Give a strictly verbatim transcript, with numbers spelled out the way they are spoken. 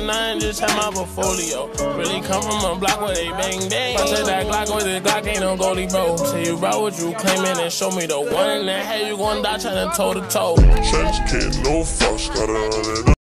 a nine, just have my portfolio. Really come from a block where they bang bang. I said that Glock with the Glock ain't no goalie, bro. Say you route what you claiming and show me the one in the head. You gon' die tryna toe to toe. Trench kid, no fuss, gotta run it up.